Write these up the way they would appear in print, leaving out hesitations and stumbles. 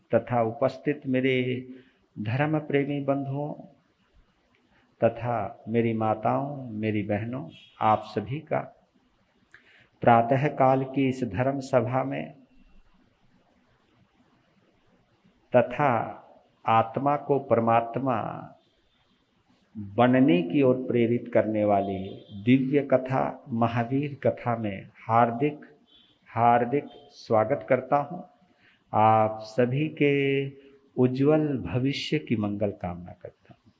तथा उपस्थित मेरे धर्म प्रेमी बंधुओं तथा मेरी माताओं, मेरी बहनों, आप सभी का प्रातः काल की इस धर्म सभा में तथा आत्मा को परमात्मा बनने की ओर प्रेरित करने वाली दिव्य कथा महावीर कथा में हार्दिक हार्दिक स्वागत करता हूँ। आप सभी के उज्जवल भविष्य की मंगल कामना करता हूँ।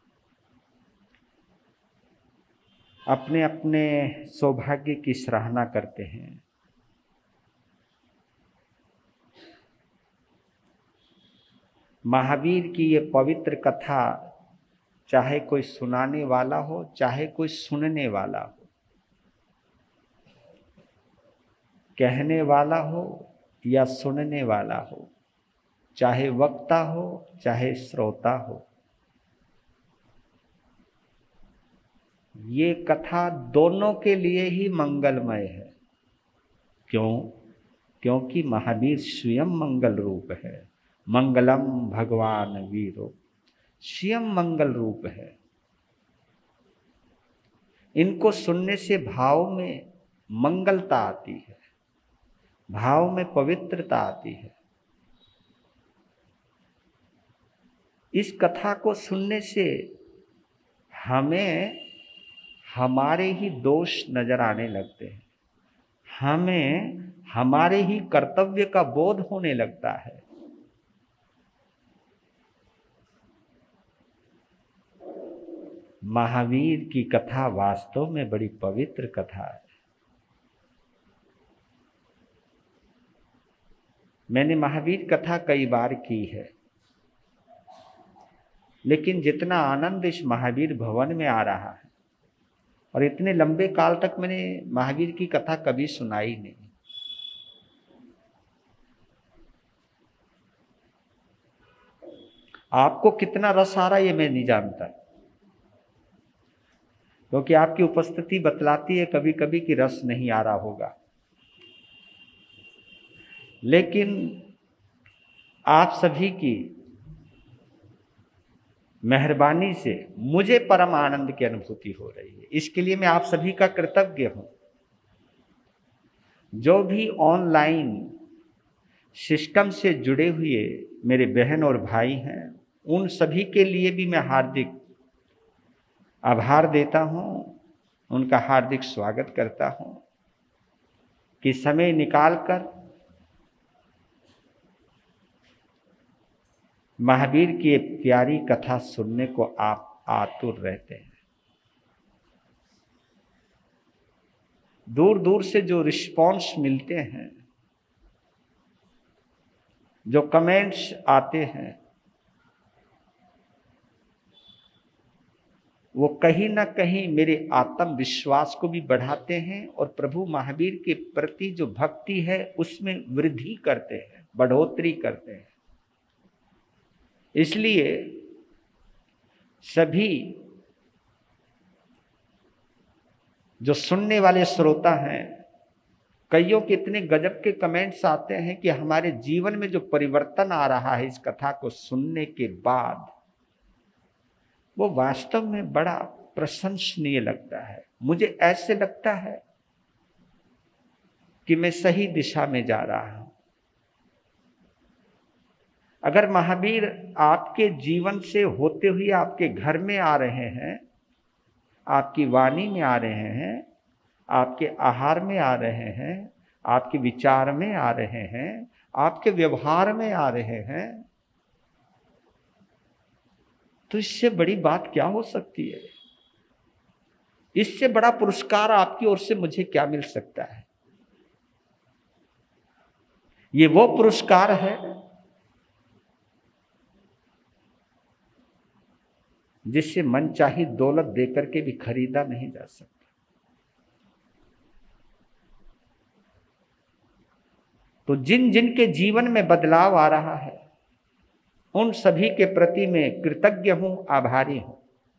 अपने अपने सौभाग्य की सराहना करते हैं। महावीर की ये पवित्र कथा चाहे कोई सुनाने वाला हो, चाहे कोई सुनने वाला हो, कहने वाला हो या सुनने वाला हो, चाहे वक्ता हो चाहे श्रोता हो, ये कथा दोनों के लिए ही मंगलमय है। क्यों? क्योंकि महावीर स्वयं मंगल रूप है। मंगलम भगवान वीरो, स्वयं मंगल रूप है। इनको सुनने से भाव में मंगलता आती है, भाव में पवित्रता आती है। इस कथा को सुनने से हमें हमारे ही दोष नजर आने लगते हैं, हमें हमारे ही कर्तव्य का बोध होने लगता है। महावीर की कथा वास्तव में बड़ी पवित्र कथा है। मैंने महावीर कथा कई बार की है, लेकिन जितना आनंद इस महावीर भवन में आ रहा है, और इतने लंबे काल तक मैंने महावीर की कथा कभी सुनाई नहीं। आपको कितना रस आ रहा है ये मैं नहीं जानता, क्योंकि आपकी उपस्थिति बतलाती है कभी कभी कि रस नहीं आ रहा होगा। लेकिन आप सभी की मेहरबानी से मुझे परम आनंद की अनुभूति हो रही है। इसके लिए मैं आप सभी का कृतज्ञ हूं। जो भी ऑनलाइन सिस्टम से जुड़े हुए मेरे बहन और भाई हैं, उन सभी के लिए भी मैं हार्दिक आभार देता हूं, उनका हार्दिक स्वागत करता हूं कि समय निकालकर महावीर की एक प्यारी कथा सुनने को आप आतुर रहते हैं। दूर दूर से जो रिस्पॉन्स मिलते हैं, जो कमेंट्स आते हैं, वो कहीं ना कहीं मेरे आत्मविश्वास को भी बढ़ाते हैं और प्रभु महावीर के प्रति जो भक्ति है उसमें वृद्धि करते हैं, बढ़ोतरी करते हैं। इसलिए सभी जो सुनने वाले श्रोता हैं, कईयों के इतने गजब के कमेंट्स आते हैं कि हमारे जीवन में जो परिवर्तन आ रहा है इस कथा को सुनने के बाद, वो वास्तव में बड़ा प्रशंसनीय लगता है। मुझे ऐसे लगता है कि मैं सही दिशा में जा रहा हूं। अगर महावीर आपके जीवन से होते हुए आपके घर में आ रहे हैं, आपकी वाणी में आ रहे हैं, आपके आहार में आ रहे हैं, आपके विचार में आ रहे हैं, आपके व्यवहार में आ रहे हैं, तो इससे बड़ी बात क्या हो सकती है? इससे बड़ा पुरस्कार आपकी ओर से मुझे क्या मिल सकता है? ये वो पुरस्कार है जिससे मनचाही दौलत देकर के भी खरीदा नहीं जा सकता। तो जिन जिन के जीवन में बदलाव आ रहा है, उन सभी के प्रति मैं कृतज्ञ हूं, आभारी हूं।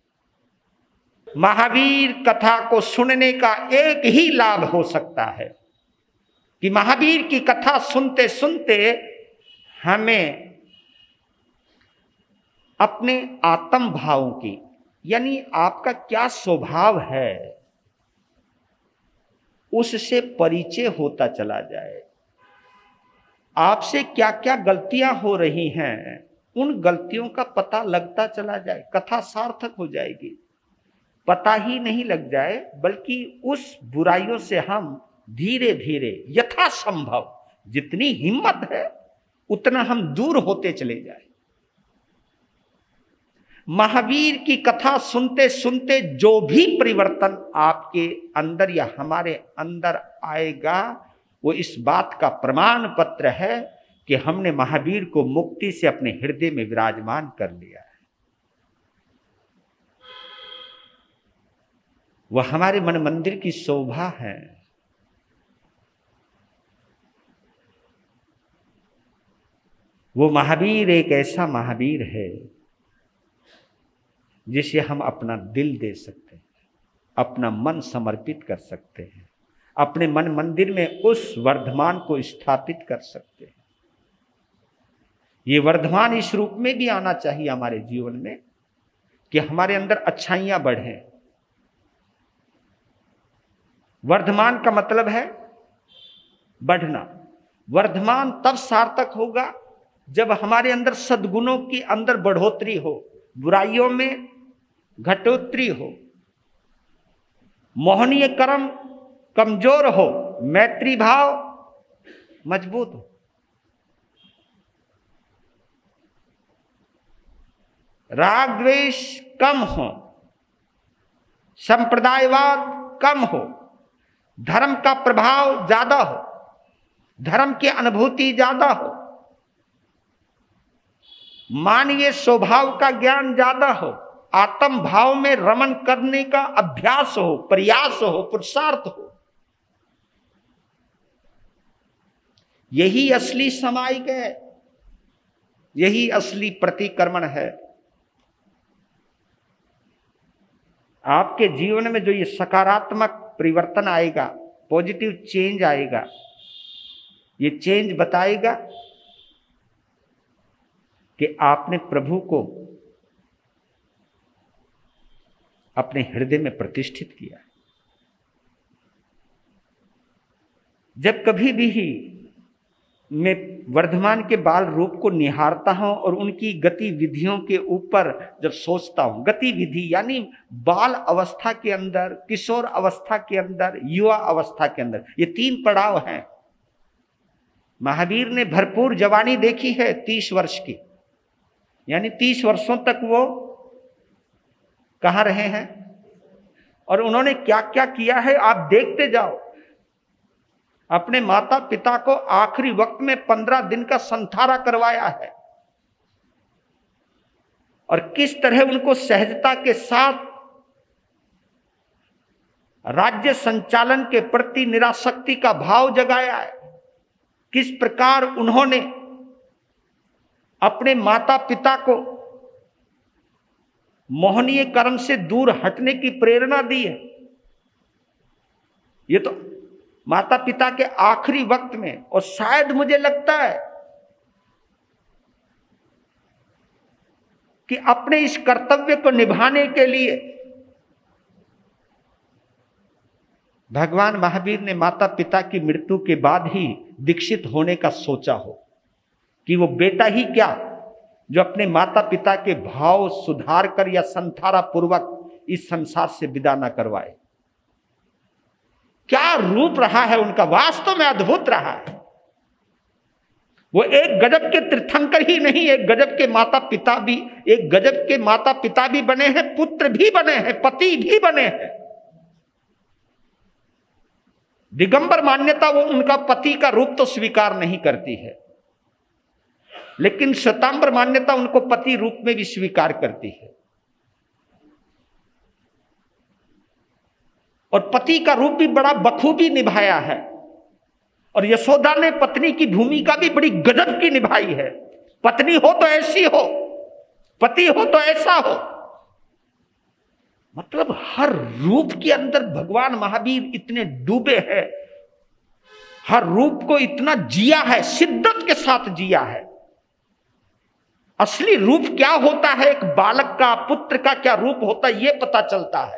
महावीर कथा को सुनने का एक ही लाभ हो सकता है कि महावीर की कथा सुनते सुनते हमें अपने आत्म भावों की, यानी आपका क्या स्वभाव है, उससे परिचय होता चला जाए। आपसे क्या क्या गलतियां हो रही हैं, उन गलतियों का पता लगता चला जाए, कथा सार्थक हो जाएगी। पता ही नहीं लग जाए, बल्कि उस बुराइयों से हम धीरे धीरे यथासंभव जितनी हिम्मत है उतना हम दूर होते चले जाए। महावीर की कथा सुनते सुनते जो भी परिवर्तन आपके अंदर या हमारे अंदर आएगा, वो इस बात का प्रमाण पत्र है कि हमने महावीर को मुक्ति से अपने हृदय में विराजमान कर लिया है। वह हमारे मन मंदिर की शोभा है। वो महावीर एक ऐसा महावीर है जिसे हम अपना दिल दे सकते हैं, अपना मन समर्पित कर सकते हैं, अपने मन मंदिर में उस वर्धमान को स्थापित कर सकते हैं। ये वर्धमान इस रूप में भी आना चाहिए हमारे जीवन में कि हमारे अंदर अच्छाइयां बढ़ें। वर्धमान का मतलब है बढ़ना। वर्धमान तब सार्थक होगा जब हमारे अंदर सद्गुणों की अंदर बढ़ोतरी हो, बुराइयों में घटोतरी हो, मोहनीय कर्म कमजोर हो, मैत्री भाव मजबूत हो, राग द्वेष कम हो, संप्रदायवाद कम हो, धर्म का प्रभाव ज्यादा हो, धर्म की अनुभूति ज्यादा हो, मानवीय स्वभाव का ज्ञान ज्यादा हो, आत्म भाव में रमन करने का अभ्यास हो, प्रयास हो, पुरुषार्थ हो। यही असली समायिक है, यही असली प्रतिक्रमण है। आपके जीवन में जो ये सकारात्मक परिवर्तन आएगा, पॉजिटिव चेंज आएगा, ये चेंज बताएगा कि आपने प्रभु को अपने हृदय में प्रतिष्ठित किया। जब कभी भी मैं वर्धमान के बाल रूप को निहारता हूं और उनकी गतिविधियों के ऊपर जब सोचता हूं, गतिविधि यानी बाल अवस्था के अंदर, किशोर अवस्था के अंदर, युवा अवस्था के अंदर, ये 3 पड़ाव हैं। महावीर ने भरपूर जवानी देखी है 30 वर्ष की, यानी 30 वर्षों तक वो कहां रहे हैं और उन्होंने क्या क्या किया है आप देखते जाओ। अपने माता पिता को आखिरी वक्त में 15 दिन का संथारा करवाया है और किस तरह उनको सहजता के साथ राज्य संचालन के प्रति निरासक्ति का भाव जगाया है। किस प्रकार उन्होंने अपने माता पिता को मोहनीय कर्म से दूर हटने की प्रेरणा दी है। ये तो माता पिता के आखिरी वक्त में, और शायद मुझे लगता है कि अपने इस कर्तव्य को निभाने के लिए भगवान महावीर ने माता पिता की मृत्यु के बाद ही दीक्षित होने का सोचा हो कि वो बेटा ही क्या जो अपने माता पिता के भाव सुधार कर या संथारा पूर्वक इस संसार से विदा न करवाए। क्या रूप रहा है उनका, वास्तव में अद्भुत रहा है। वो एक गजब के तीर्थंकर ही नहीं, एक गजब के माता पिता भी, एक गजब के माता पिता भी बने हैं, पुत्र भी बने हैं, पति भी बने हैं। दिगंबर मान्यता वो उनका पति का रूप तो स्वीकार नहीं करती है, लेकिन श्वेतांबर मान्यता उनको पति रूप में भी स्वीकार करती है और पति का रूप भी बड़ा बखूबी निभाया है। और यशोदा ने पत्नी की भूमिका भी बड़ी गजब की निभाई है। पत्नी हो तो ऐसी हो, पति हो तो ऐसा हो, मतलब हर रूप के अंदर भगवान महावीर इतने डूबे हैं, हर रूप को इतना जिया है, शिद्दत के साथ जिया है। असली रूप क्या होता है, एक बालक का, पुत्र का क्या रूप होता है, यह पता चलता है।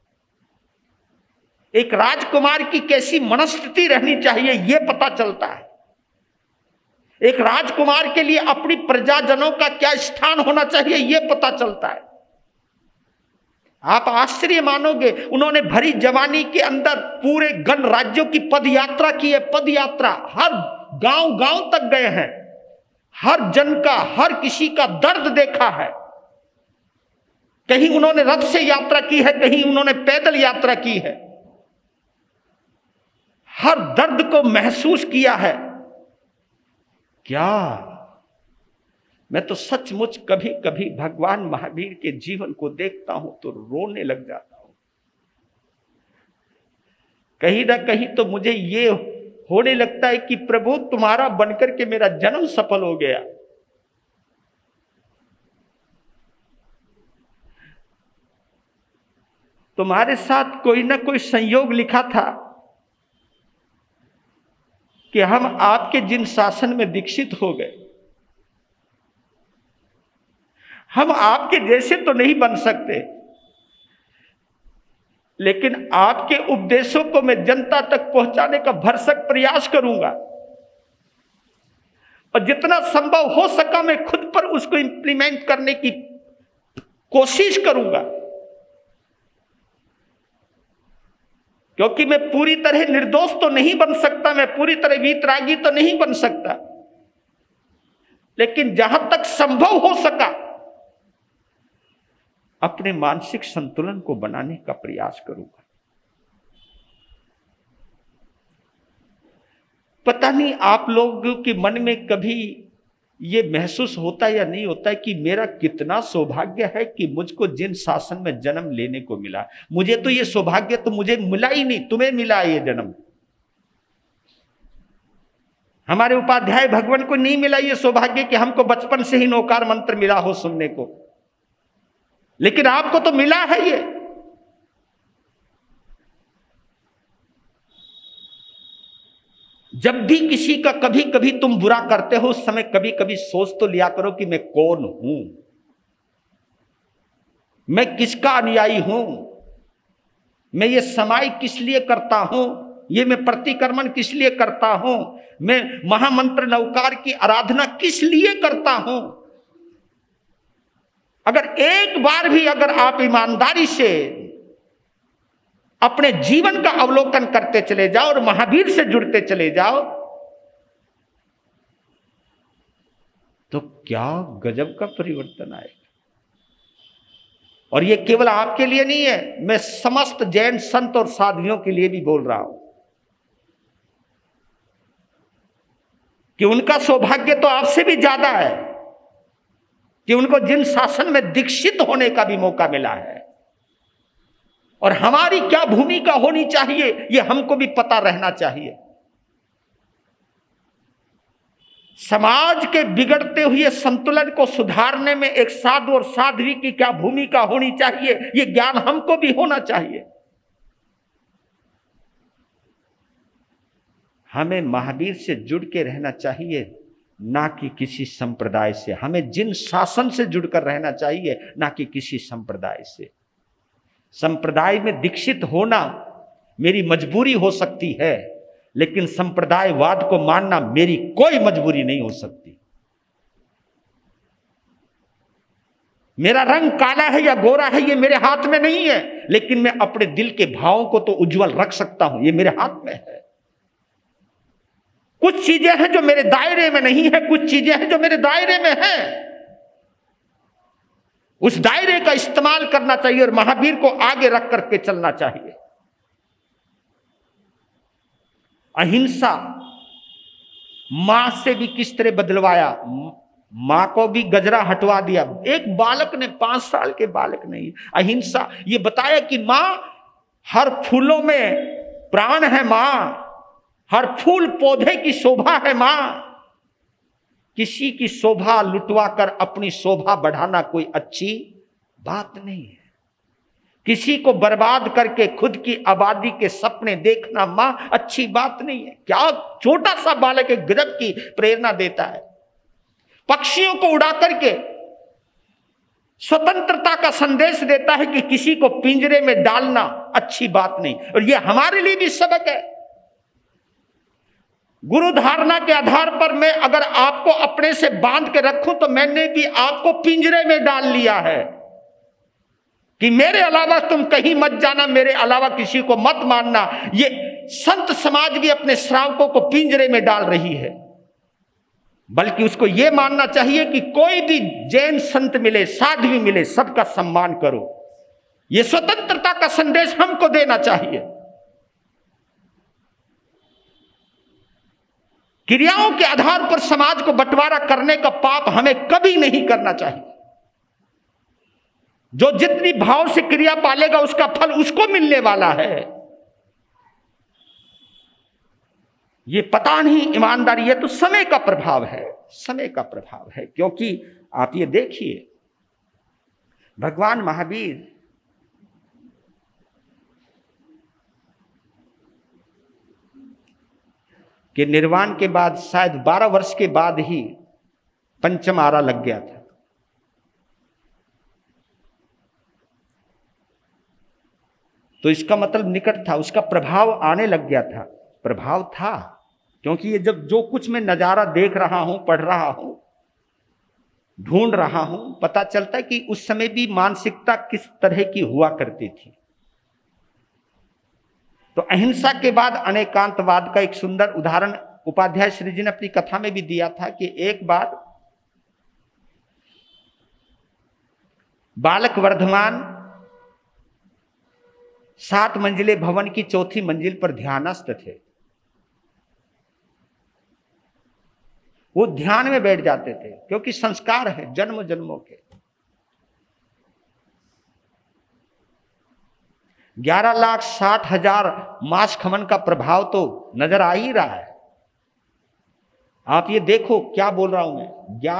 एक राजकुमार की कैसी मनस्थिति रहनी चाहिए, यह पता चलता है। एक राजकुमार के लिए अपनी प्रजाजनों का क्या स्थान होना चाहिए, यह पता चलता है। आप आश्चर्य मानोगे, उन्होंने भरी जवानी के अंदर पूरे गण राज्यों की पद यात्रा की है। पद यात्रा, हर गांव गांव तक गए हैं, हर जन का, हर किसी का दर्द देखा है। कहीं उन्होंने रथ से यात्रा की है, कहीं उन्होंने पैदल यात्रा की है। हर दर्द को महसूस किया है। क्या मैं तो सचमुच कभी कभी भगवान महावीर के जीवन को देखता हूं तो रोने लग जाता हूं। कहीं ना कहीं तो मुझे ये होने लगता है कि प्रभु तुम्हारा बनकर के मेरा जन्म सफल हो गया। तुम्हारे साथ कोई ना कोई संयोग लिखा था कि हम आपके जिन शासन में दीक्षित हो गए, हम आपके जैसे तो नहीं बन सकते, लेकिन आपके उपदेशों को मैं जनता तक पहुंचाने का भरसक प्रयास करूंगा और जितना संभव हो सका मैं खुद पर उसको इंप्लीमेंट करने की कोशिश करूंगा, क्योंकि मैं पूरी तरह निर्दोष तो नहीं बन सकता, मैं पूरी तरह वीतरागी तो नहीं बन सकता, लेकिन जहां तक संभव हो सका अपने मानसिक संतुलन को बनाने का प्रयास करूंगा। पता नहीं आप लोगों के मन में कभी ये महसूस होता है या नहीं होता है कि मेरा कितना सौभाग्य है कि मुझको जिन शासन में जन्म लेने को मिला। मुझे तो ये सौभाग्य तो मुझे मिला ही नहीं, तुम्हें मिला ये जन्म। हमारे उपाध्याय भगवान को नहीं मिला ये सौभाग्य कि हमको बचपन से ही नौकार मंत्र मिला हो सुनने को, लेकिन आपको तो मिला है ये। जब भी किसी का कभी कभी तुम बुरा करते हो उस समय कभी कभी सोच तो लिया करो कि मैं कौन हूं, मैं किसका अनुयायी हूं, मैं ये समाई किस लिए करता हूं, ये मैं प्रतिक्रमण किस लिए करता हूं, मैं महामंत्र नवकार की आराधना किस लिए करता हूं। अगर एक बार भी अगर आप ईमानदारी से अपने जीवन का अवलोकन करते चले जाओ और महावीर से जुड़ते चले जाओ तो क्या गजब का परिवर्तन आएगा। और यह केवल आपके लिए नहीं है, मैं समस्त जैन संत और साधुओं के लिए भी बोल रहा हूं कि उनका सौभाग्य तो आपसे भी ज्यादा है कि उनको जिन शासन में दीक्षित होने का भी मौका मिला है। और हमारी क्या भूमिका होनी चाहिए यह हमको भी पता रहना चाहिए। समाज के बिगड़ते हुए संतुलन को सुधारने में एक साधु और साध्वी की क्या भूमिका होनी चाहिए यह ज्ञान हमको भी होना चाहिए। हमें महावीर से जुड़ के रहना चाहिए, ना कि किसी संप्रदाय से। हमें जिन शासन से जुड़कर रहना चाहिए, ना कि किसी संप्रदाय से। संप्रदाय में दीक्षित होना मेरी मजबूरी हो सकती है, लेकिन संप्रदायवाद को मानना मेरी कोई मजबूरी नहीं हो सकती। मेरा रंग काला है या गोरा है ये मेरे हाथ में नहीं है, लेकिन मैं अपने दिल के भावों को तो उज्जवल रख सकता हूं, ये मेरे हाथ में है। कुछ चीजें हैं जो मेरे दायरे में नहीं है, कुछ चीजें हैं जो मेरे दायरे में है। उस दायरे का इस्तेमाल करना चाहिए और महावीर को आगे रख करके चलना चाहिए। अहिंसा मां से भी किस तरह बदलवाया, मां को भी गजरा हटवा दिया। एक बालक ने, 5 साल के बालक ने अहिंसा ये बताया कि मां हर फूलों में प्राण है, मां हर फूल पौधे की शोभा है, मां किसी की शोभा लुटवा कर अपनी शोभा बढ़ाना कोई अच्छी बात नहीं है। किसी को बर्बाद करके खुद की आबादी के सपने देखना मां अच्छी बात नहीं है। क्या छोटा सा बालक एक गजब की प्रेरणा देता है। पक्षियों को उड़ा करके स्वतंत्रता का संदेश देता है कि किसी को पिंजरे में डालना अच्छी बात नहीं। और यह हमारे लिए भी सबक है। गुरु धारणा के आधार पर मैं अगर आपको अपने से बांध के रखूं तो मैंने भी आपको पिंजरे में डाल लिया है कि मेरे अलावा तुम कहीं मत जाना, मेरे अलावा किसी को मत मानना। ये संत समाज भी अपने श्रावकों को पिंजरे में डाल रही है। बल्कि उसको यह मानना चाहिए कि कोई भी जैन संत मिले, साध्वी मिले, सबका सम्मान करो। यह स्वतंत्रता का संदेश हमको देना चाहिए। क्रियाओं के आधार पर समाज को बंटवारा करने का पाप हमें कभी नहीं करना चाहिए। जो जितनी भाव से क्रिया पालेगा उसका फल उसको मिलने वाला है। ये पता नहीं ईमानदारी, ये तो समय का प्रभाव है, समय का प्रभाव है। क्योंकि आप ये देखिए, भगवान महावीर के निर्वाण के बाद शायद 12 वर्ष के बाद ही पंचम आरा लग गया था। तो इसका मतलब निकट था, उसका प्रभाव आने लग गया था। प्रभाव था क्योंकि ये जब जो कुछ मैं नजारा देख रहा हूं, पढ़ रहा हूं, ढूंढ रहा हूं, पता चलता है कि उस समय भी मानसिकता किस तरह की हुआ करती थी। तो अहिंसा के बाद अनेकांतवाद का एक सुंदर उदाहरण उपाध्याय श्री जी ने अपनी कथा में भी दिया था कि एक बार बालक वर्धमान 7 मंजिले भवन की 4थी मंजिल पर ध्यानस्थ थे। वो ध्यान में बैठ जाते थे क्योंकि संस्कार है जन्म जन्मों के। 11,60,000 मास खमन का प्रभाव तो नजर आ ही रहा है। आप ये देखो क्या बोल रहा हूं मैं,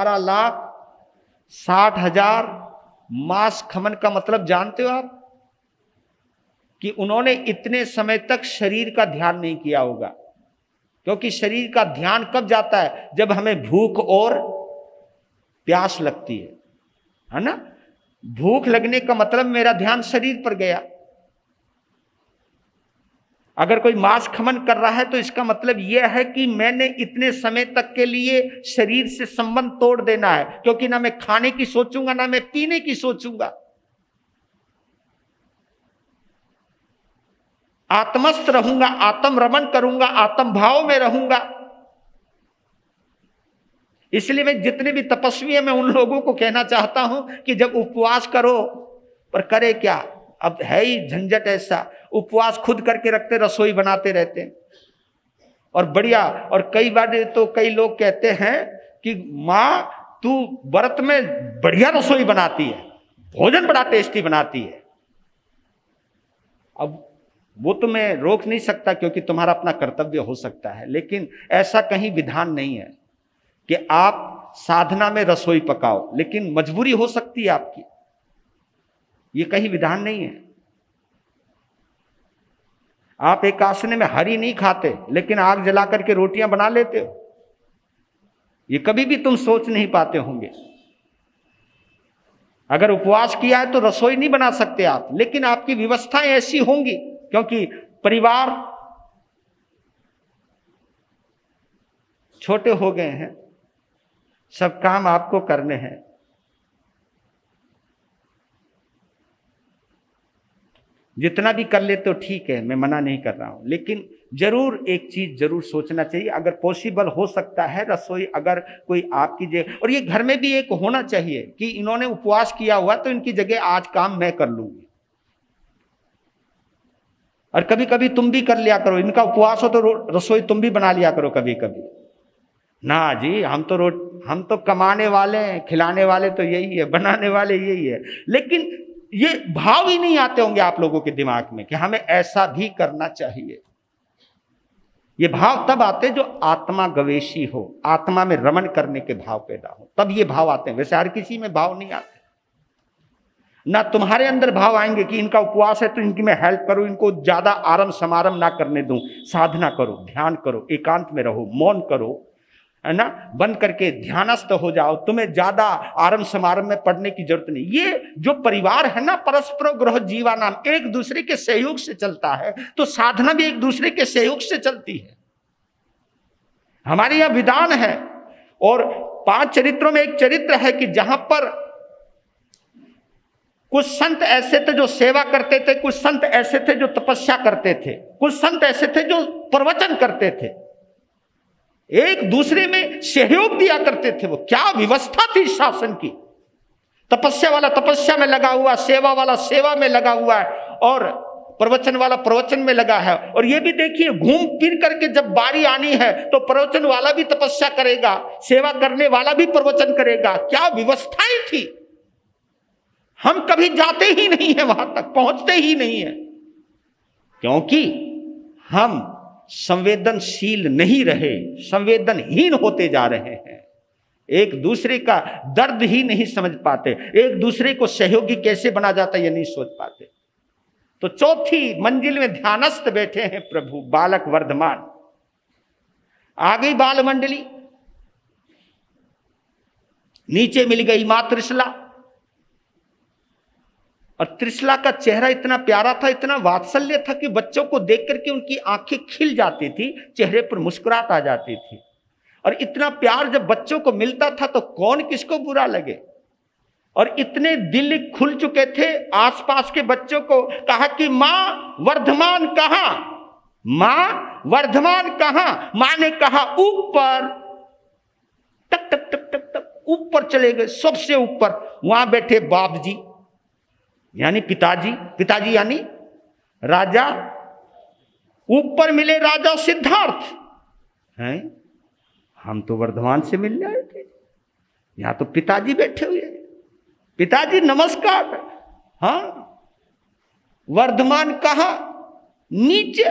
11,60,000 मास खमन का मतलब जानते हो आप कि उन्होंने इतने समय तक शरीर का ध्यान नहीं किया होगा। क्योंकि शरीर का ध्यान कब जाता है? जब हमें भूख और प्यास लगती है ना। भूख लगने का मतलब मेरा ध्यान शरीर पर गया। अगर कोई मांस खमन कर रहा है तो इसका मतलब यह है कि मैंने इतने समय तक के लिए शरीर से संबंध तोड़ देना है। क्योंकि ना मैं खाने की सोचूंगा ना मैं पीने की सोचूंगा। आत्मस्थ रहूंगा, आत्म रमण करूंगा, आत्म भाव में रहूंगा। इसलिए मैं जितने भी तपस्वी हैं मैं उन लोगों को कहना चाहता हूं कि जब उपवास करो, पर करे क्या, अब है ही झंझट ऐसा, उपवास खुद करके रखते, रसोई बनाते रहते हैं और बढ़िया। और कई बार तो कई लोग कहते हैं कि माँ तू व्रत में बढ़िया रसोई बनाती है, भोजन बड़ा टेस्टी बनाती है। अब वो तो मैं रोक नहीं सकता क्योंकि तुम्हारा अपना कर्तव्य हो सकता है, लेकिन ऐसा कहीं विधान नहीं है कि आप साधना में रसोई पकाओ, लेकिन मजबूरी हो सकती है आपकी। ये कहीं विधान नहीं है। आप एक आसने में हरी नहीं खाते लेकिन आग जला करके रोटियां बना लेते हो, ये कभी भी तुम सोच नहीं पाते होंगे। अगर उपवास किया है तो रसोई नहीं बना सकते आप, लेकिन आपकी व्यवस्थाएं ऐसी होंगी क्योंकि परिवार छोटे हो गए हैं, सब काम आपको करने हैं। जितना भी कर ले तो ठीक है, मैं मना नहीं कर रहा हूं, लेकिन जरूर एक चीज जरूर सोचना चाहिए। अगर पॉसिबल हो सकता है रसोई अगर कोई आपकी जगह, और ये घर में भी एक होना चाहिए कि इन्होंने उपवास किया हुआ तो इनकी जगह आज काम मैं कर लूंगी। और कभी कभी तुम भी कर लिया करो, इनका उपवास हो तो रसोई तुम भी बना लिया करो कभी कभी। ना जी, हम तो कमाने वाले हैं, खिलाने वाले तो यही है, बनाने वाले यही है। लेकिन ये भाव ही नहीं आते होंगे आप लोगों के दिमाग में कि हमें ऐसा भी करना चाहिए। ये भाव तब आते जो आत्मा गवेशी हो, आत्मा में रमण करने के भाव पैदा हो, तब ये भाव आते हैं। वैसे हर किसी में भाव नहीं आते। ना तुम्हारे अंदर भाव आएंगे कि इनका उपवास है तो इनकी मैं हेल्प करूं, इनको ज्यादा आरम समारम ना करने दूं। साधना करो, ध्यान करो, एकांत में रहो, मौन करो, है ना, बंद करके ध्यानस्थ हो जाओ, तुम्हें ज्यादा आरंभ समारंभ में पढ़ने की जरूरत नहीं। ये जो परिवार है ना, परस्पर ग्रह जीवा नाम, एक दूसरे के सहयोग से चलता है, तो साधना भी एक दूसरे के सहयोग से चलती है। हमारे यहां विधान है, और 5 चरित्रों में एक चरित्र है कि जहां पर कुछ संत ऐसे थे जो सेवा करते थे, कुछ संत ऐसे थे जो तपस्या करते थे, कुछ संत ऐसे थे जो प्रवचन करते थे, एक दूसरे में सहयोग दिया करते थे। वो क्या व्यवस्था थी शासन की। तपस्या वाला तपस्या में लगा हुआ, सेवा वाला सेवा में लगा हुआ है, और प्रवचन वाला प्रवचन में लगा है। और ये भी देखिए, घूम फिर करके जब बारी आनी है तो प्रवचन वाला भी तपस्या करेगा, सेवा करने वाला भी प्रवचन करेगा। क्या व्यवस्थाएं थी। हम कभी जाते ही नहीं है वहां तक, पहुंचते ही नहीं है, क्योंकि हम संवेदनशील नहीं रहे, संवेदनहीन होते जा रहे हैं। एक दूसरे का दर्द ही नहीं समझ पाते, एक दूसरे को सहयोगी कैसे बना जाता है ये नहीं सोच पाते। तो चौथी मंजिल में ध्यानस्थ बैठे हैं प्रभु बालक वर्धमान। आ गई बाल मंडली, नीचे मिल गई मां त्रिशला, और त्रिशला का चेहरा इतना प्यारा था, इतना वात्सल्य था कि बच्चों को देख करके उनकी आंखें खिल जाती थी, चेहरे पर मुस्कुराहट आ जाती थी। और इतना प्यार जब बच्चों को मिलता था तो कौन किसको बुरा लगे। और इतने दिल खुल चुके थे आसपास के बच्चों को। कहा कि मां वर्धमान कहां, मां वर्धमान कहां। मां ने कहा ऊपर। टक टक टक टक टक ऊपर चले गए, सबसे ऊपर। वहां बैठे बाप जी यानी पिताजी, पिताजी यानी राजा। ऊपर मिले राजा सिद्धार्थ हैं। हम तो वर्धमान से मिलने आए थे, यहां तो पिताजी बैठे हुए। पिताजी नमस्कार। हाँ, वर्धमान कहां, नीचे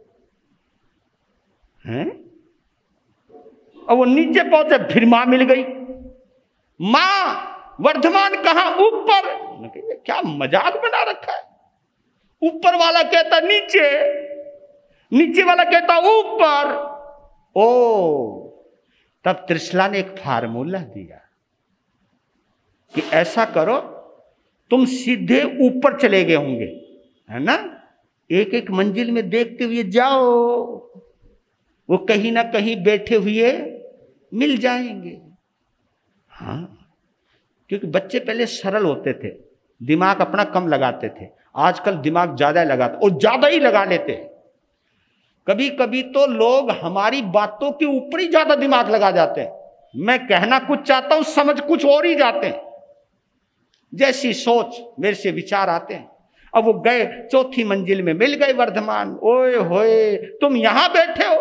हैं। और वो नीचे पहुंचे, फिर मां मिल गई। मां वर्धमान कहां, ऊपर। क्या मजाक बना रखा है। ऊपर वाला कहता नीचे, नीचे वाला कहता ऊपर। ओ, तब त्रिशला ने एक फार्मूला दिया कि ऐसा करो, तुम सीधे ऊपर चले गए होंगे, है ना, एक एक मंजिल में देखते हुए जाओ, वो कहीं ना कहीं बैठे हुए मिल जाएंगे। हाँ, क्योंकि बच्चे पहले सरल होते थे, दिमाग अपना कम लगाते थे। आजकल दिमाग ज्यादा लगाते, और ज्यादा ही लगा लेते हैं। कभी कभी तो लोग हमारी बातों के ऊपर ही ज्यादा दिमाग लगा जाते हैं। मैं कहना कुछ चाहता हूं, समझ कुछ और ही जाते हैं। जैसी सोच मेरे से विचार आते हैं। अब वो गए, चौथी मंजिल में मिल गए वर्धमान। ओए होए, तुम यहां बैठे हो,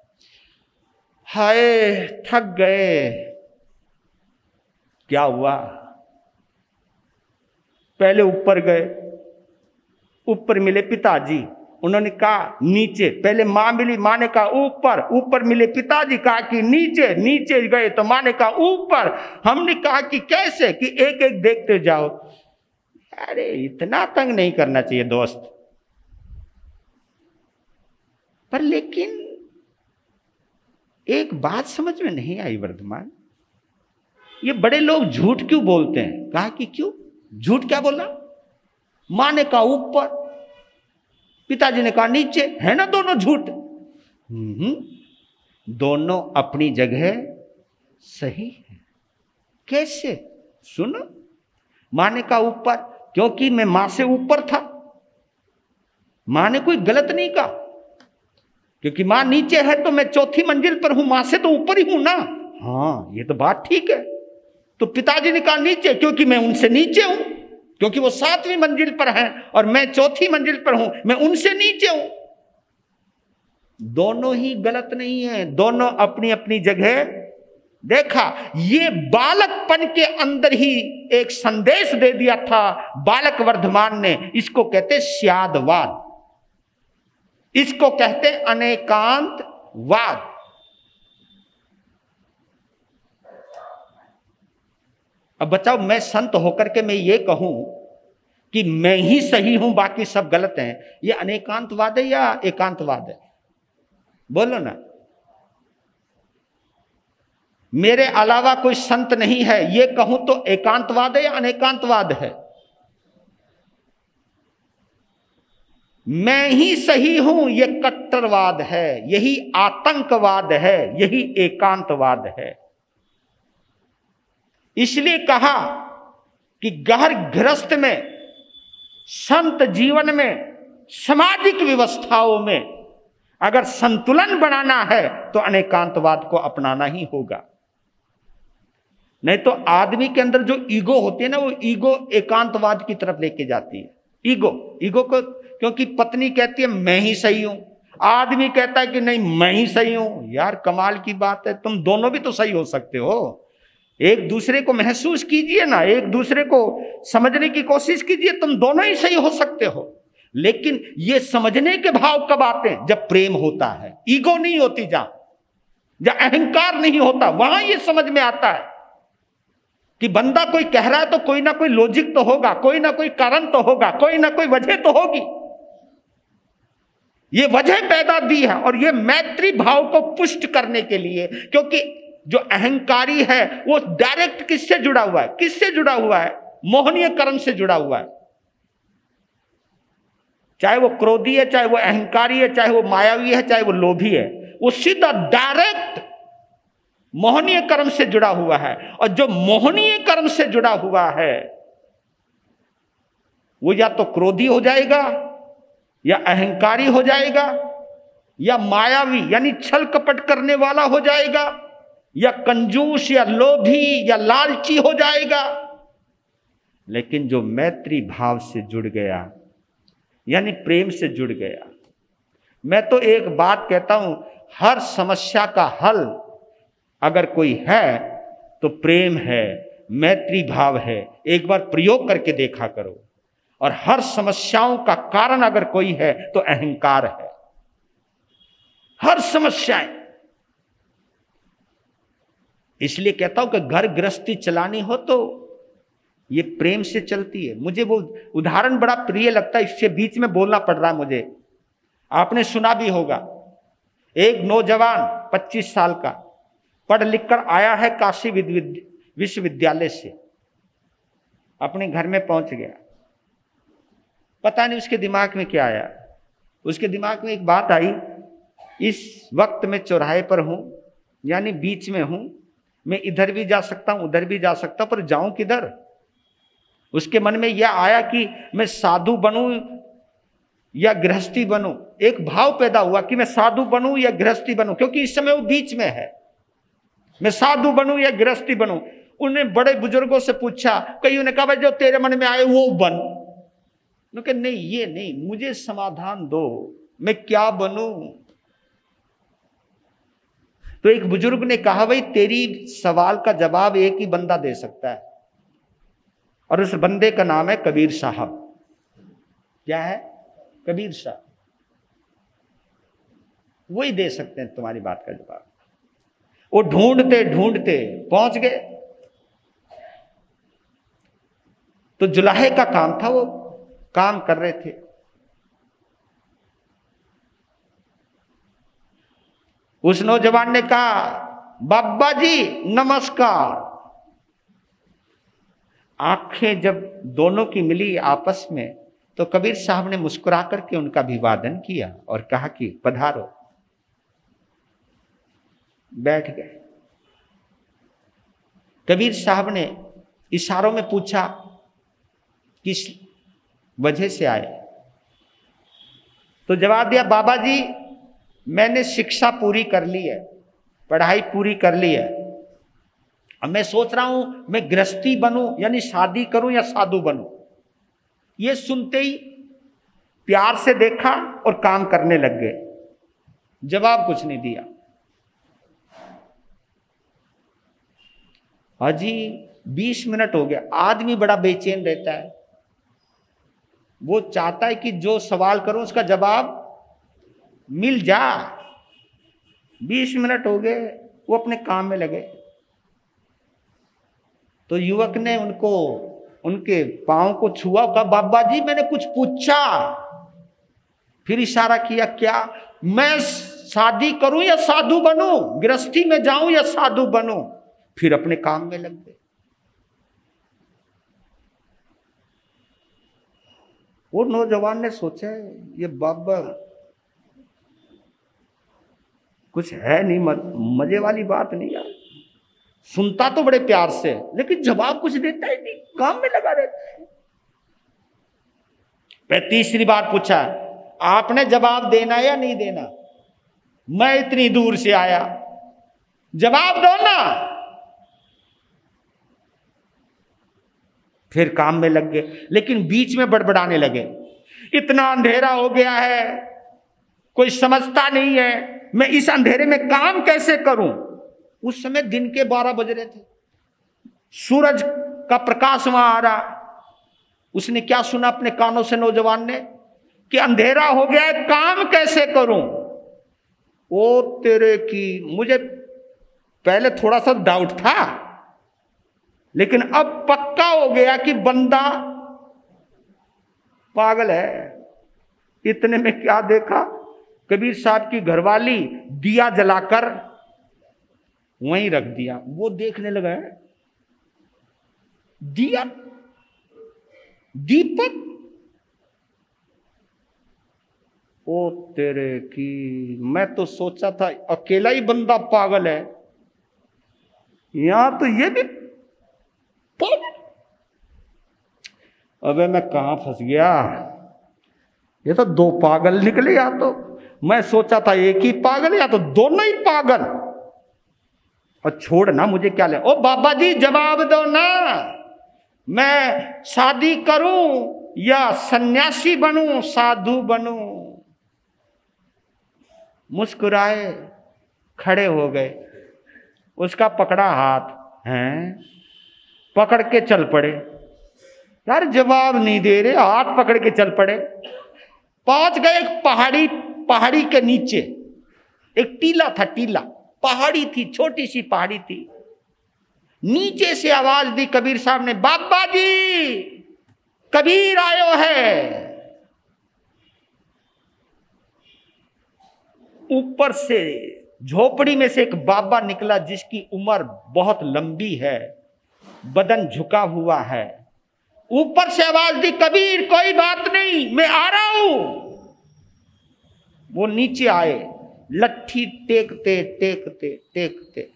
हाय थक गए। क्या हुआ, पहले ऊपर गए, ऊपर मिले पिताजी, उन्होंने कहा नीचे। पहले मां मिली, मां ने कहा ऊपर। ऊपर मिले पिताजी, कहा कि नीचे। नीचे गए तो मां ने कहा ऊपर। हमने कहा कि कैसे, कि एक एक देखते जाओ। अरे इतना तंग नहीं करना चाहिए दोस्त। पर लेकिन एक बात समझ में नहीं आई वर्धमान, ये बड़े लोग झूठ क्यों बोलते हैं। कहा कि क्यों झूठ, क्या बोला। मां ने कहा ऊपर, पिताजी ने कहा नीचे, है ना दोनों झूठ। दोनों अपनी जगह सही है। कैसे, सुनो। मां ने कहा ऊपर, क्योंकि मैं मां से ऊपर था। मां ने कोई गलत नहीं कहा, क्योंकि मां नीचे है तो मैं चौथी मंजिल पर हूं, मां से तो ऊपर ही हूं ना। हाँ, ये तो बात ठीक है। तो पिताजी ने कहा नीचे, क्योंकि मैं उनसे नीचे हूं, क्योंकि वो 7वीं मंजिल पर हैं और मैं चौथी मंजिल पर हूं, मैं उनसे नीचे हूं। दोनों ही गलत नहीं है, दोनों अपनी अपनी जगह। देखा, ये बालकपन के अंदर ही एक संदेश दे दिया था बालक वर्धमान ने। इसको कहते स्यादवाद, इसको कहते अनेकांतवाद। अब बचाओ, मैं संत होकर के मैं ये कहूं कि मैं ही सही हूं बाकी सब गलत हैं, ये अनेकांतवाद है या एकांतवाद है। बोलो ना। मेरे अलावा कोई संत नहीं है, ये कहूं तो एकांतवाद है या अनेकांतवाद है? मैं ही सही हूं, ये कट्टरवाद है, यही आतंकवाद है, यही एकांतवाद है। इसलिए कहा कि घर गृहस्थ में, संत जीवन में, सामाजिक व्यवस्थाओं में अगर संतुलन बनाना है तो अनेकांतवाद को अपनाना ही होगा। नहीं तो आदमी के अंदर जो ईगो होती है ना, वो ईगो एकांतवाद की तरफ लेके जाती है। ईगो को, क्योंकि पत्नी कहती है मैं ही सही हूं, आदमी कहता है कि नहीं मैं ही सही हूं। यार कमाल की बात है, तुम दोनों भी तो सही हो सकते हो। एक दूसरे को महसूस कीजिए ना, एक दूसरे को समझने की कोशिश कीजिए, तुम दोनों ही सही हो सकते हो। लेकिन ये समझने के भाव कब आते हैं? जब प्रेम होता है, ईगो नहीं होती, जहां अहंकार नहीं होता, वहां ये समझ में आता है कि बंदा कोई कह रहा है तो कोई ना कोई लॉजिक तो होगा, कोई ना कोई कारण तो होगा, कोई ना कोई वजह तो होगी। ये वजह पैदा दी है और ये मैत्री भाव को पुष्ट करने के लिए, क्योंकि जो अहंकारी है वो डायरेक्ट किससे जुड़ा हुआ है? किससे जुड़ा हुआ है? मोहनीय कर्म से जुड़ा हुआ है। चाहे वो क्रोधी है, चाहे वो अहंकारी है, चाहे वो मायावी है, चाहे वो लोभी है, वो सीधा डायरेक्ट मोहनीय कर्म से जुड़ा हुआ है। और जो मोहनीय कर्म से जुड़ा हुआ है वो या तो क्रोधी हो जाएगा, या अहंकारी हो जाएगा, या मायावी यानी छल कपट करने वाला हो जाएगा, या कंजूस या लोभी या लालची हो जाएगा। लेकिन जो मैत्री भाव से जुड़ गया, यानी प्रेम से जुड़ गया, मैं तो एक बात कहता हूं, हर समस्या का हल अगर कोई है तो प्रेम है, मैत्री भाव है। एक बार प्रयोग करके देखा करो। और हर समस्याओं का कारण अगर कोई है तो अहंकार है। हर समस्याएं, इसलिए कहता हूं कि घर गृहस्थी चलानी हो तो ये प्रेम से चलती है। मुझे वो उदाहरण बड़ा प्रिय लगता है, इससे बीच में बोलना पड़ रहा है मुझे। आपने सुना भी होगा, एक नौजवान 25 साल का पढ़ लिख कर आया है काशी विश्वविद्यालय से, अपने घर में पहुंच गया। पता नहीं उसके दिमाग में क्या आया। उसके दिमाग में एक बात आई, इस वक्त मैं चौराहे पर हूं, यानी बीच में हूं, मैं इधर भी जा सकता हूं, उधर भी जा सकता हूं, पर जाऊं किधर? उसके मन में यह आया कि मैं साधु बनूं या गृहस्थी बनूं। एक भाव पैदा हुआ कि मैं साधु बनूं या गृहस्थी बनूं, क्योंकि इस समय वो बीच में है। मैं साधु बनूं या गृहस्थी बनूं। उन्होंने बड़े बुजुर्गों से पूछा, कईयों ने कहा भाई जो तेरे मन में आए वो बन। उन्होंने कहा नहीं, ये नहीं, मुझे समाधान दो, मैं क्या बनूं? तो एक बुजुर्ग ने कहा, भाई तेरी सवाल का जवाब एक ही बंदा दे सकता है, और उस बंदे का नाम है कबीर साहब। क्या है? कबीर साहब। वही दे सकते हैं तुम्हारी बात का जवाब। वो ढूंढते ढूंढते पहुंच गए। तो जुलाहे का काम था, वो काम कर रहे थे। उस नौजवान ने कहा, बाबा जी नमस्कार। आंखें जब दोनों की मिली आपस में, तो कबीर साहब ने मुस्कुरा करके उनका अभिवादन किया और कहा कि पधारो। बैठ गए। कबीर साहब ने इशारों में पूछा, किस वजह से आए? तो जवाब दिया, बाबा जी मैंने शिक्षा पूरी कर ली है, पढ़ाई पूरी कर ली है, अब मैं सोच रहा हूं मैं गृहस्थी बनूं, यानी शादी करूं या साधु बनूं। ये सुनते ही प्यार से देखा और काम करने लग गए। जवाब कुछ नहीं दिया। हाजी 20 मिनट हो गया। आदमी बड़ा बेचैन रहता है, वो चाहता है कि जो सवाल करूं उसका जवाब मिल जा। 20 मिनट हो गए, वो अपने काम में लगे। तो युवक ने उनको उनके पांव को छुआ, कहा बाबा जी मैंने कुछ पूछा। फिर इशारा किया, क्या? मैं शादी करूं या साधु बनूं, गृहस्थी में जाऊं या साधु बनूं? फिर अपने काम में लग गए। वो नौजवान ने सोचा ये बाबा कुछ है नहीं, मजे वाली बात नहीं यार, सुनता तो बड़े प्यार से लेकिन जवाब कुछ देता ही नहीं, काम में लगा रहता है। मैं तीसरी बार पूछा, आपने जवाब देना या नहीं देना? मैं इतनी दूर से आया, जवाब दो ना। फिर काम में लग गए, लेकिन बीच में बड़बड़ाने लगे, इतना अंधेरा हो गया है, कोई समझता नहीं है, मैं इस अंधेरे में काम कैसे करूं? उस समय दिन के 12 बज रहे थे, सूरज का प्रकाश वहां आ रहा। उसने क्या सुना अपने कानों से नौजवान ने कि अंधेरा हो गया है, काम कैसे करूं? ओ तेरे की, मुझे पहले थोड़ा सा डाउट था, लेकिन अब पक्का हो गया कि बंदा पागल है। इतने में क्या देखा, कबीर साहब की घरवाली दिया जलाकर वहीं रख दिया। वो देखने लगा है, दिया, दीपक, ओ तेरे की, मैं तो सोचा था अकेला ही बंदा पागल है, यहां तो ये भी पागल। अबे मैं कहां फंस गया, ये तो 2 पागल निकले। या तो मैं सोचा था एक ही पागल, या तो दोनों ही पागल। और छोड़ ना, मुझे क्या ले। ओ बाबा जी जवाब दो ना, मैं शादी करूं या सन्यासी बनूं, साधु बनूं? मुस्कुराए, खड़े हो गए, उसका पकड़ा हाथ, हैं पकड़ के चल पड़े। यार जवाब नहीं दे रहे, हाथ पकड़ के चल पड़े। पहुंच गए एक पहाड़ी के नीचे, एक टीला था, टीला, पहाड़ी थी, छोटी सी पहाड़ी थी। नीचे से आवाज दी कबीर साहब ने, बाबा जी कबीर आयो है। ऊपर से झोपड़ी में से एक बाबा निकला जिसकी उम्र बहुत लंबी है, बदन झुका हुआ है। ऊपर से आवाज दी, कबीर कोई बात नहीं, मैं आ रहा हूं। वो नीचे आए, लट्ठी टेकते टेकते टेकते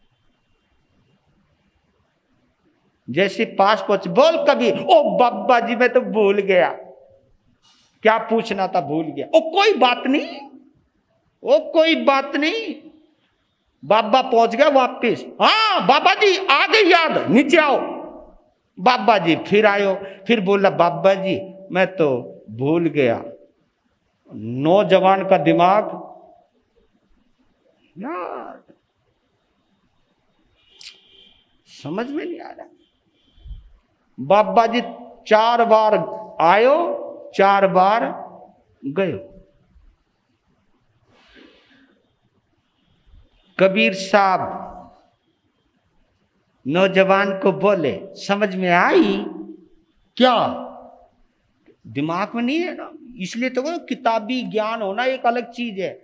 जैसे पास पहुंच, बोल कबीर। ओ बाबा जी मैं तो भूल गया, क्या पूछना था भूल गया। ओ कोई बात नहीं, ओ कोई बात नहीं। बाबा पहुंच गया वापिस। हाँ बाबा जी आ गई याद, नीचे आओ। बाबा जी फिर आयो, फिर बोला बाबा जी मैं तो भूल गया। नौजवान का दिमाग यार समझ में नहीं आ रहा। बाबा जी 4 बार आयो, 4 बार गयो। कबीर साहब नौजवान को बोले, समझ में आई क्या? दिमाग में नहीं है ना, इसलिए तो किताबी ज्ञान होना एक अलग चीज है,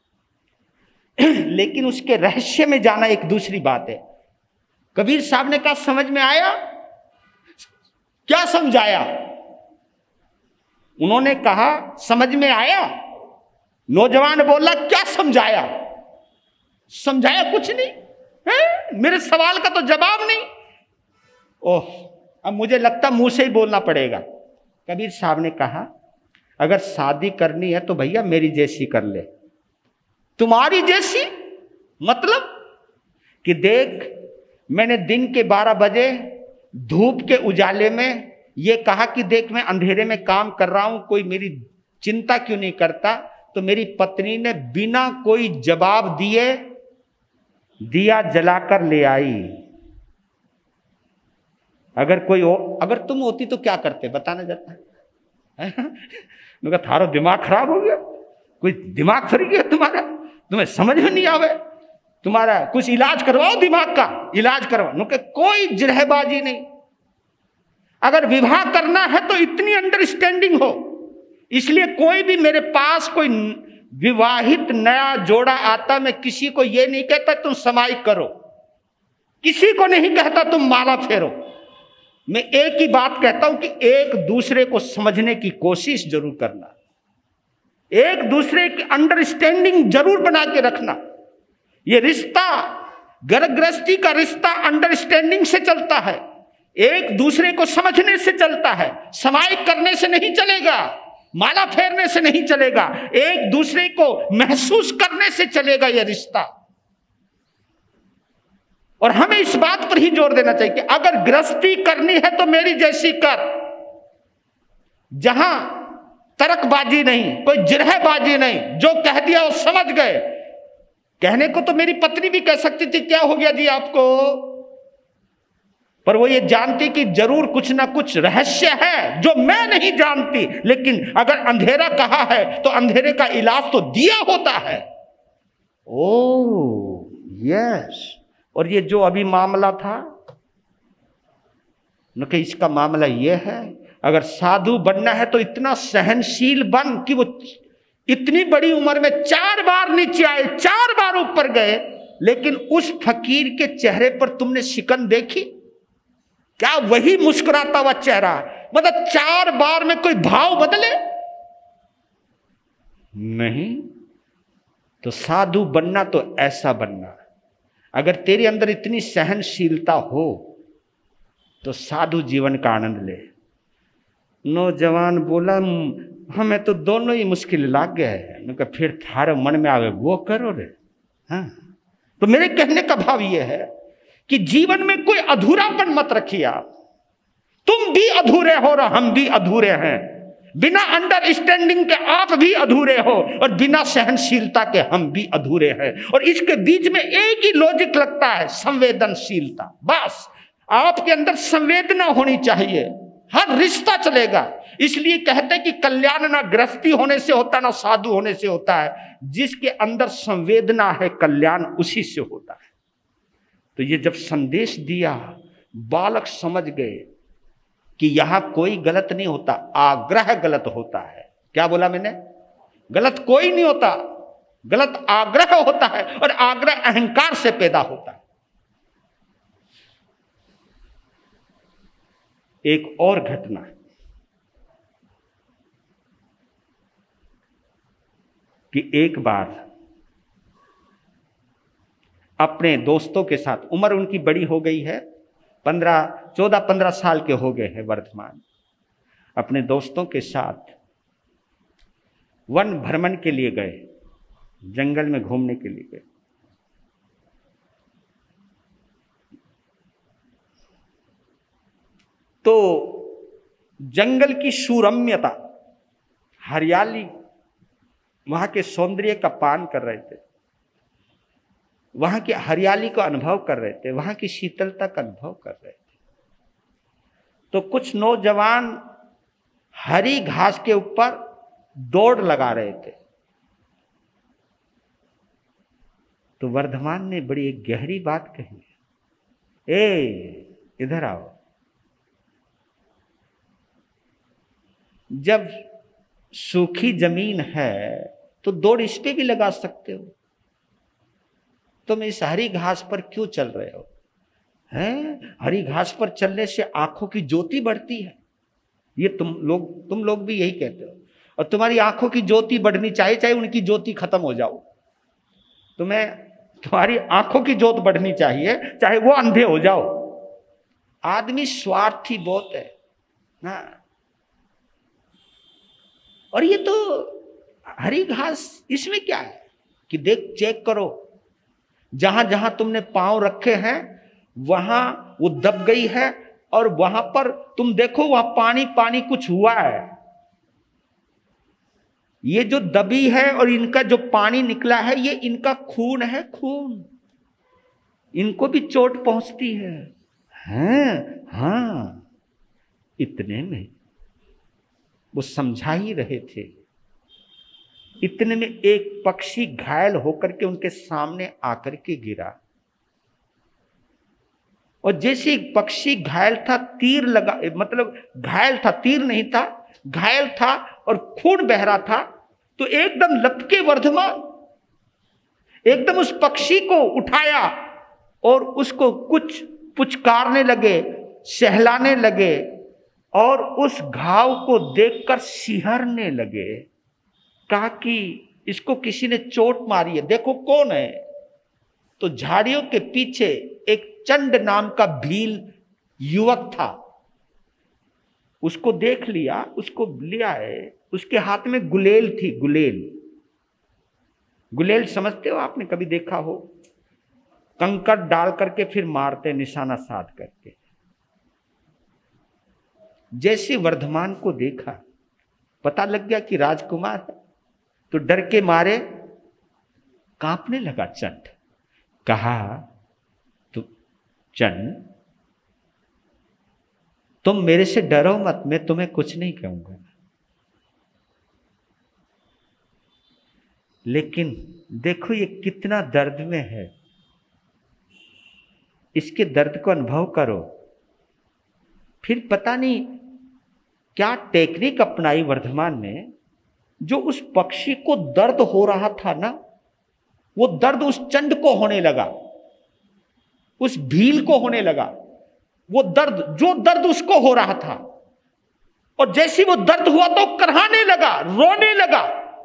लेकिन उसके रहस्य में जाना एक दूसरी बात है। कबीर साहब ने कहा समझ में आया? क्या समझाया? उन्होंने कहा समझ में आया। नौजवान बोला क्या समझाया? समझाया कुछ नहीं है? मेरे सवाल का तो जवाब नहीं। ओह, अब मुझे लगता मुंह से ही बोलना पड़ेगा। कबीर साहब ने कहा अगर शादी करनी है तो भैया मेरी जैसी कर ले। तुम्हारी जैसी मतलब? कि देख मैंने दिन के 12 बजे धूप के उजाले में ये कहा कि देख मैं अंधेरे में काम कर रहा हूं, कोई मेरी चिंता क्यों नहीं करता? तो मेरी पत्नी ने बिना कोई जवाब दिए दिया जलाकर ले आई। अगर तुम होती तो क्या करते बताना जाता है? मैं कहा थारो दिमाग खराब हो गया, कोई दिमाग फर गया तुम्हारा, तुम्हें समझ में नहीं आवे, तुम्हारा कुछ इलाज करवाओ, दिमाग का इलाज करवाओ। कोई जिरहबाजी नहीं। अगर विवाह करना है तो इतनी अंडरस्टैंडिंग हो। इसलिए कोई भी मेरे पास कोई विवाहित नया जोड़ा आता, मैं किसी को ये नहीं कहता तुम समाई करो, किसी को नहीं कहता तुम माला फेरो। मैं एक ही बात कहता हूं कि एक दूसरे को समझने की कोशिश जरूर करना, एक दूसरे की अंडरस्टैंडिंग जरूर बना के रखना। ये रिश्ता, घर गृहस्थी का रिश्ता अंडरस्टैंडिंग से चलता है, एक दूसरे को समझने से चलता है। समाई करने से नहीं चलेगा, माला फेरने से नहीं चलेगा, एक दूसरे को महसूस करने से चलेगा यह रिश्ता। और हमें इस बात पर ही जोर देना चाहिए कि अगर गृहस्थी करनी है तो मेरी जैसी कर, जहां तर्कबाजी नहीं, कोई जिरहबाजी नहीं, जो कह दिया वो समझ गए। कहने को तो मेरी पत्नी भी कह सकती थी क्या हो गया जी आपको, पर वो ये जानती कि जरूर कुछ ना कुछ रहस्य है जो मैं नहीं जानती। लेकिन अगर अंधेरा कहा है तो अंधेरे का इलाज तो दिया होता है। Oh yes. और ये जो अभी मामला था न कि इसका मामला ये है, अगर साधु बनना है तो इतना सहनशील बन कि वो इतनी बड़ी उम्र में 4 बार नीचे आए, 4 बार ऊपर गए, लेकिन उस फकीर के चेहरे पर तुमने शिकन देखी क्या? वही मुस्कुराता हुआ चेहरा, मतलब 4 बार में कोई भाव बदले नहीं। तो साधु बनना तो ऐसा बनना, अगर तेरे अंदर इतनी सहनशीलता हो तो साधु जीवन का आनंद ले। नौजवान बोला हमें तो दोनों ही मुश्किल लाग गया है। मैं कहा फिर थारे मन में आवे वो करो रे। हाँ, तो मेरे कहने का भाव ये है कि जीवन में कोई अधूरापन मत रखिए आप। तुम भी अधूरे हो और हम भी अधूरे हैं। बिना अंडरस्टैंडिंग के आप भी अधूरे हो और बिना सहनशीलता के हम भी अधूरे हैं। और इसके बीच में एक ही लॉजिक लगता है, संवेदनशीलता। बस आपके अंदर संवेदना होनी चाहिए, हर रिश्ता चलेगा। इसलिए कहते हैं कि कल्याण ना गृहस्थी होने से होता ना साधु होने से होता है, जिसके अंदर संवेदना है कल्याण उसी से होता है। तो ये जब संदेश दिया, बालक समझ गए कि यहां कोई गलत नहीं होता, आग्रह गलत होता है। क्या बोला मैंने? गलत कोई नहीं होता, गलत आग्रह होता है, और आग्रह अहंकार से पैदा होता है। एक और घटना, कि एक बार अपने दोस्तों के साथ, उम्र उनकी बड़ी हो गई है, 14-15 साल के हो गए हैं वर्तमान, अपने दोस्तों के साथ वन भ्रमण के लिए गए, जंगल में घूमने के लिए गए। तो जंगल की सुरम्यता, हरियाली, वहां के सौंदर्य का पान कर रहे थे, वहां की हरियाली को अनुभव कर रहे थे, वहां की शीतलता का अनुभव कर रहे थे। तो कुछ नौजवान हरी घास के ऊपर दौड़ लगा रहे थे। तो वर्धमान ने बड़ी एक गहरी बात कही, ए इधर आओ। जब सूखी जमीन है तो दौड़ इस पे भी लगा सकते हो, तुम इस हरी घास पर क्यों चल रहे हो? हैं? हरी घास पर चलने से आंखों की ज्योति बढ़ती है, ये तुम लोग भी यही कहते हो। और तुम्हारी आंखों की ज्योति बढ़नी चाहिए, चाहे उनकी ज्योति खत्म हो जाओ। तुम्हारी आंखों की ज्योति बढ़नी चाहिए, चाहे वो अंधे हो जाओ। आदमी स्वार्थी बहुत है ना। और ये तो हरी घास, इसमें क्या है कि देख, चेक करो, जहां जहां तुमने पांव रखे हैं वहां वो दब गई है, और वहां पर तुम देखो वहां पानी पानी कुछ हुआ है। ये जो दबी है और इनका जो पानी निकला है, ये इनका खून है, खून। इनको भी चोट पहुंचती है। हाँ, इतने में वो समझा ही रहे थे। इतने में एक पक्षी घायल होकर के उनके सामने आकर के गिरा, और जैसे एक पक्षी घायल था, तीर लगा, मतलब घायल था, तीर नहीं था, घायल था और खून बह रहा था, तो एकदम लपके वर्धमान, एकदम उस पक्षी को उठाया और उसको कुछ पुचकारने लगे, सहलाने लगे और उस घाव को देखकर सिहरने लगे। कहा कि इसको किसी ने चोट मारी है, देखो कौन है। तो झाड़ियों के पीछे एक चंड नाम का भील युवक था। उसको देख लिया, उसको लिया है। उसके हाथ में गुलेल थी। गुलेल, गुलेल समझते हो आपने, कभी देखा हो? कंकड़ डाल करके फिर मारते, निशाना साध करके। जैसे वर्धमान को देखा, पता लग गया कि राजकुमार है, तो डर के मारे कांपने लगा चंड। कहा, तो चंड तुम मेरे से डरो मत, मैं तुम्हें कुछ नहीं कहूंगा। लेकिन देखो ये कितना दर्द में है, इसके दर्द को अनुभव करो। फिर पता नहीं क्या टेक्निक अपनाई वर्धमान ने, जो उस पक्षी को दर्द हो रहा था ना, वो दर्द उस चंड को होने लगा, उस भील को होने लगा। वो दर्द, जो दर्द उसको हो रहा था, और जैसे वो दर्द हुआ तो कराहने लगा, रोने लगा।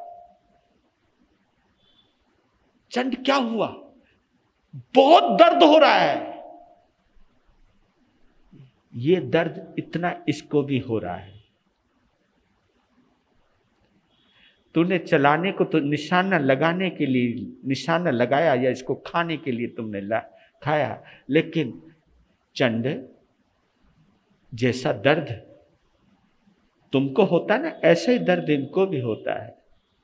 चंड क्या हुआ? बहुत दर्द हो रहा है। ये दर्द इतना इसको भी हो रहा है। तूने चलाने को तो निशाना लगाने के लिए निशाना लगाया, या इसको खाने के लिए तुमने खाया, लेकिन चंड जैसा दर्द तुमको होता ना, ऐसा ही दर्द इनको भी होता है।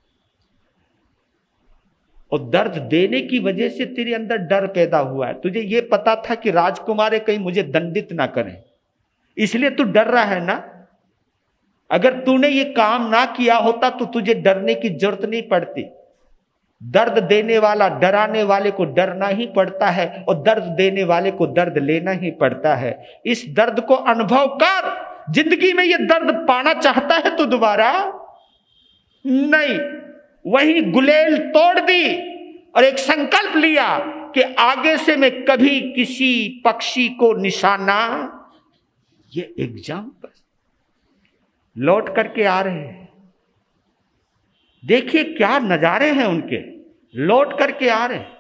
और दर्द देने की वजह से तेरे अंदर डर पैदा हुआ है। तुझे ये पता था कि राजकुमार कहीं मुझे दंडित ना करें, इसलिए तू डर रहा है ना। अगर तूने ये काम ना किया होता तो तुझे डरने की जरूरत नहीं पड़ती। दर्द देने वाला, डराने वाले को डरना ही पड़ता है, और दर्द देने वाले को दर्द लेना ही पड़ता है। इस दर्द को अनुभव कर। जिंदगी में ये दर्द पाना चाहता है तो दोबारा नहीं। वही गुलेल तोड़ दी और एक संकल्प लिया कि आगे से मैं कभी किसी पक्षी को निशाना। ये एग्जाम्पल लौट करके आ रहे हैं, देखिए क्या नजारे हैं उनके, लौट करके आ रहे हैं।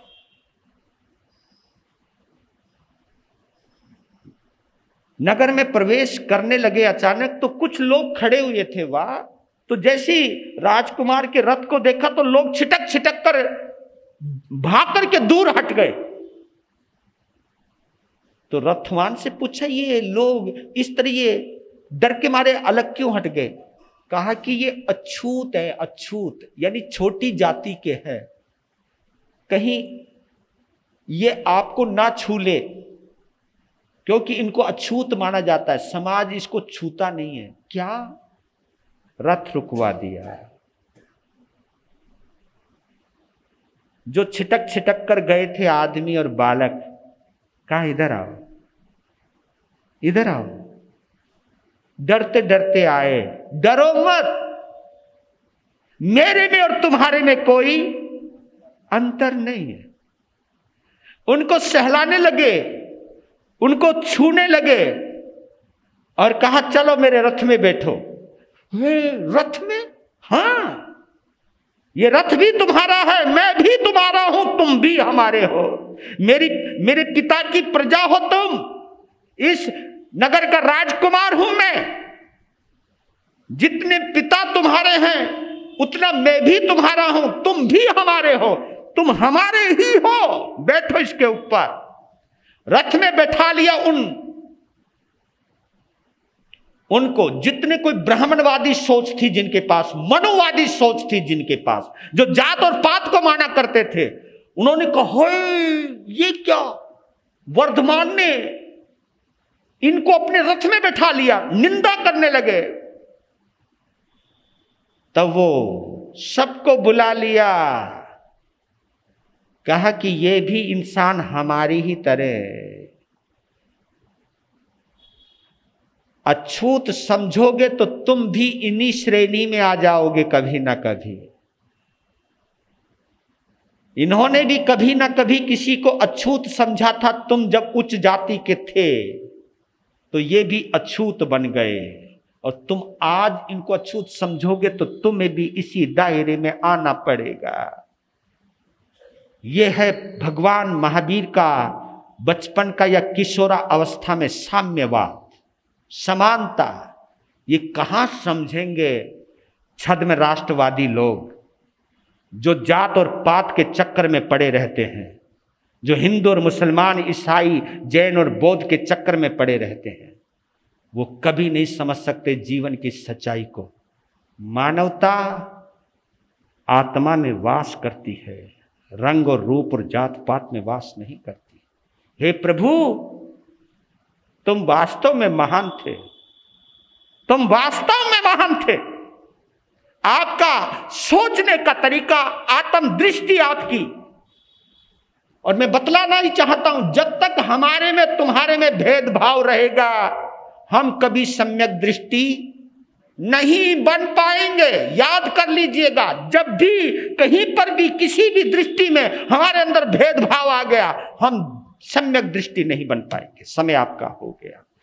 नगर में प्रवेश करने लगे अचानक, तो कुछ लोग खड़े हुए थे वहां। तो जैसे ही राजकुमार के रथ को देखा तो लोग छिटक छिटक कर भाग करके दूर हट गए। तो रथवान से पूछा, ये लोग इस तरह ये डर के मारे अलग क्यों हट गए? कहा कि ये अछूत है, अछूत यानी छोटी जाति के हैं, कहीं ये आपको ना छू ले, क्योंकि इनको अछूत माना जाता है, समाज इसको छूता नहीं है। क्या? रथ रुकवा दिया। जो छिटक छिटक कर गए थे आदमी और बालक, कहा इधर आओ, इधर आओ। डरते डरते आए। डरो मत, मेरे में और तुम्हारे में कोई अंतर नहीं है। उनको सहलाने लगे, उनको छूने लगे और कहा चलो मेरे रथ में बैठो। रथ में? हाँ, ये रथ भी तुम्हारा है, मैं भी तुम्हारा हूं, तुम भी हमारे हो। मेरे पिता की प्रजा हो तुम, इस नगर का राजकुमार हूं मैं। जितने पिता तुम्हारे हैं उतना मैं भी तुम्हारा हूं, तुम भी हमारे हो, तुम हमारे ही हो। बैठो इसके ऊपर। रथ में बैठा लिया उनको। जितने कोई ब्राह्मणवादी सोच थी जिनके पास, मनुवादी सोच थी जिनके पास, जो जात और पात को माना करते थे, उन्होंने कहा ये क्या, वर्धमान ने इनको अपने रथ में बैठा लिया, निंदा करने लगे। तब वो सबको बुला लिया, कहा कि ये भी इंसान हमारी ही तरह। अछूत समझोगे तो तुम भी इन्हीं श्रेणी में आ जाओगे कभी ना कभी। इन्होंने भी कभी ना कभी किसी को अछूत समझा था। तुम जब उच्च जाति के थे तो ये भी अछूत बन गए, और तुम आज इनको अछूत समझोगे तो तुम्हें भी इसी दायरे में आना पड़ेगा। यह है भगवान महावीर का बचपन का या किशोरा अवस्था में साम्यवाद, समानता। ये कहाँ समझेंगे छद्म राष्ट्रवादी लोग, जो जात और पात के चक्कर में पड़े रहते हैं, जो हिंदू और मुसलमान, ईसाई, जैन और बौद्ध के चक्कर में पड़े रहते हैं। वो कभी नहीं समझ सकते जीवन की सच्चाई को। मानवता आत्मा में वास करती है, रंग और रूप और जात पात में वास नहीं करती। हे प्रभु, तुम वास्तव में महान थे, तुम वास्तव में महान थे। आपका सोचने का तरीका, आत्म दृष्टि आपकी, और मैं बतलाना ही चाहता हूं, जब तक हमारे में तुम्हारे में भेदभाव रहेगा, हम कभी सम्यक दृष्टि नहीं बन पाएंगे। याद कर लीजिएगा, जब भी कहीं पर भी किसी भी दृष्टि में हमारे अंदर भेदभाव आ गया, हम सम्यक दृष्टि नहीं बन पाएंगे। समय आपका हो गया।